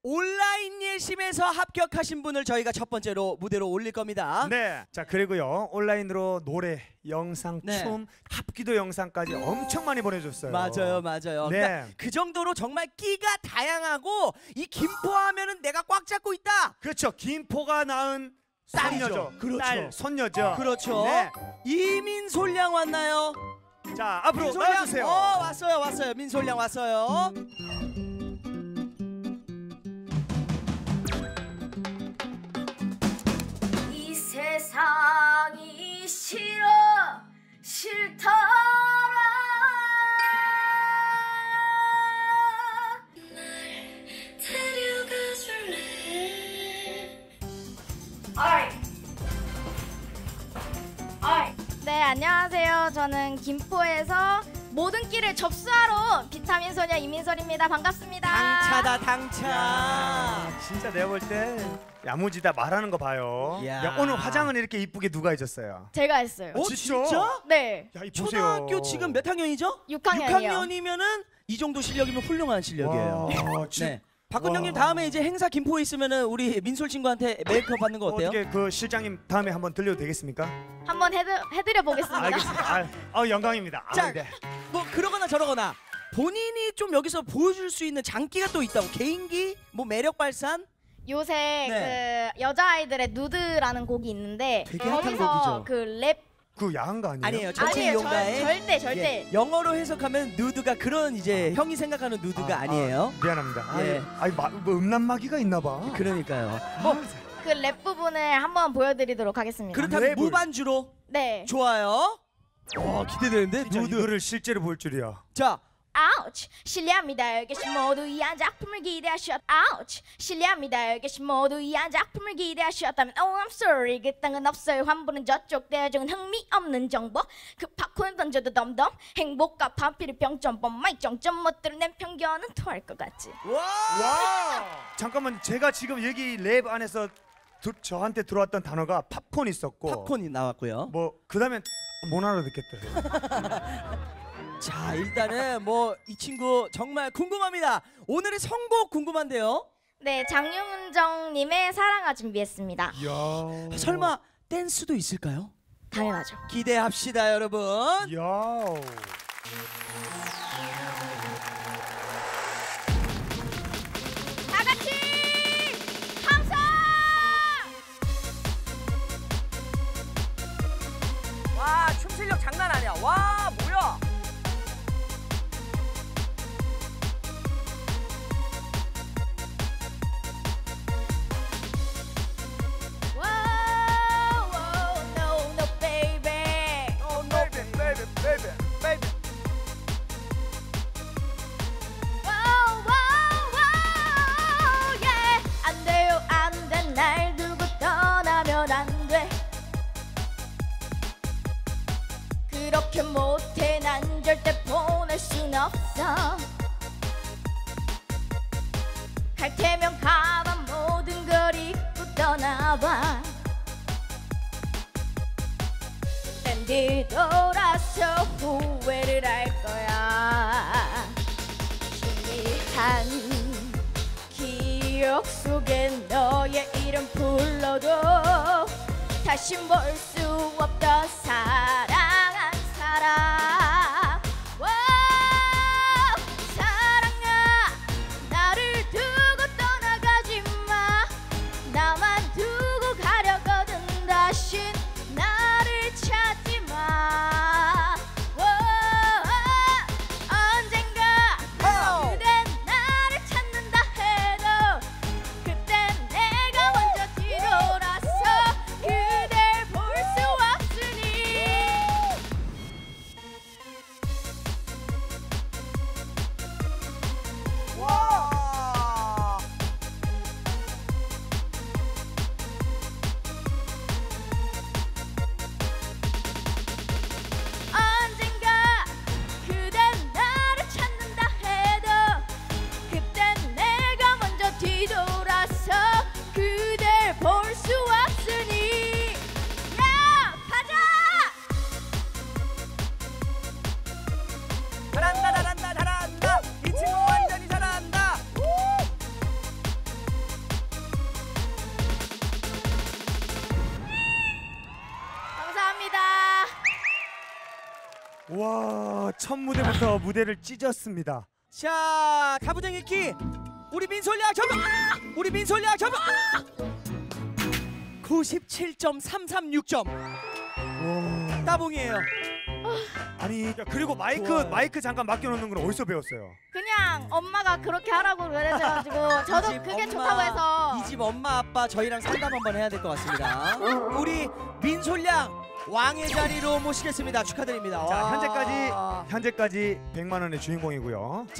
온라인 예심에서 합격하신 분을 저희가 첫 번째로 무대로 올릴 겁니다. 네. 자, 그리고요. 온라인으로 노래, 영상, 네. 춤, 합기도 영상까지 엄청 많이 보내줬어요. 맞아요, 맞아요. 네. 그러니까 그 정도로 정말 끼가 다양하고 이 김포 하면은 내가 꽉 잡고 있다. 그렇죠. 김포가 낳은 딸이죠. 손녀죠. 그렇죠. 딸, 손녀죠. 그렇죠. 네. 이민솔양 왔나요? 자, 앞으로 민솔양. 나와주세요. 왔어요. 민솔양 왔어요. 이 세상이 싫더라. 날 데려가 줄래? 네, 안녕하세요. 저는 김포에서 모든 길을 접수하러 온 비타민 소녀 이민솔입니다. 반갑습니다. 당차다, 당차. 야, 진짜 내가 볼 때 야무지다 말하는 거 봐요. 야. 야, 오늘 화장은 이렇게 이쁘게 누가 해줬어요? 제가 했어요. 진짜? 네, 야, 이 초등학교 보세요. 지금 몇 학년이죠? 6학년이요. 6학년이면은 이 정도 실력이면 훌륭한 실력이에요. 와, 네. 박근영님 다음에 이제 행사 김포에 있으면은 우리 민솔 친구한테 메이크업 받는 거 어때요? 어떻게 그 실장님 다음에 한번 들려도 되겠습니까? 한번 해드려 보겠습니다. 알겠습니다. 영광입니다. 자, 네. 뭐 그러거나 저러거나 본인이 좀 여기서 보여줄 수 있는 장기가 또 있다고. 개인기, 뭐 매력 발산. 요새 네. 그 여자아이들의 누드라는 곡이 있는데 되게 핫한 거기서 곡이죠. 그 랩 그 야한 거 아니에요? 아니에요. 전체 아니에요. 이용가에 절대. 예, 영어로 해석하면 누드가 그런 이제 형이 생각하는 누드가 아니에요. 미안합니다. 예. 뭐 음란마귀가 있나 봐. 그러니까요. 그 랩 부분을 한번 보여드리도록 하겠습니다. 그렇다면 랩을. 무반주로 네. 좋아요. 기대되는데 진짜 누드. 이거를 실제로 볼 줄이야. 자, 아우치 실례합니다. 여기 계신 모두 이 한 작품을 기대하셨. 아우치 실례합니다. 여기 계신 모두 이 한 작품을 기대하셨다면 Oh I'm sorry 그 땅은 없어요. 환불은 저쪽 대중은 흥미없는 정보. 그 팝콘 던져도 덤덤. 행복과 반피를 병점법 마이 정점 못 들은 편견은 토할 것 같지. 와! 잠깐만, 제가 지금 여기 랩 안에서 저한테 들어왔던 단어가 팝콘 있었고, 팝콘이 나왔고요. 뭐 그다음에 못 알아듣겠더라고요. 자, 일단은 뭐 이 친구 정말 궁금합니다. 오늘의 선곡 궁금한데요. 네, 장윤정님의 사랑아 준비했습니다. 이야. 설마 댄스도 있을까요? 당연하죠. 기대합시다, 여러분. 이야. 다 같이 함성! 와, 춤 실력 장난 아니야. 와, 뭐야? 그렇게 못해 난 절대 보낼 순 없어. 갈 테면 가봐 모든 걸 잊고 떠나봐. 난 뒤돌아서 후회를 할 거야. 희미한 기억 속에 너의 이름 불러도 다시 볼 수 없던 사랑한 사람. 사랑아 나를 두고 떠나가지 마. 나만 두고 가려거든. 다신 나를 찾지 마. 언젠가 그댄 나를 찾는다 해도 그땐 내가 먼저 뒤돌아서 그댈 볼 수 없으니 와, 첫 무대부터 무대를 찢었습니다. 자, 가부장의 키 우리 민솔양 접어! 우리 민솔양 접어! 97.336점 와. 따봉이에요. 아니, 그리고 좋아요. 마이크 잠깐 맡겨놓는 건 어디서 배웠어요? 그냥 엄마가 그렇게 하라고 그래가지고 저도 이 집 그게 엄마, 좋다고 해서 이 집 엄마 아빠 저희랑 상담 한번 해야 될 것 같습니다. 우리 민솔양 왕의 자리로 모시겠습니다. 축하드립니다. 자, 와. 현재까지 100만 원의 주인공이고요.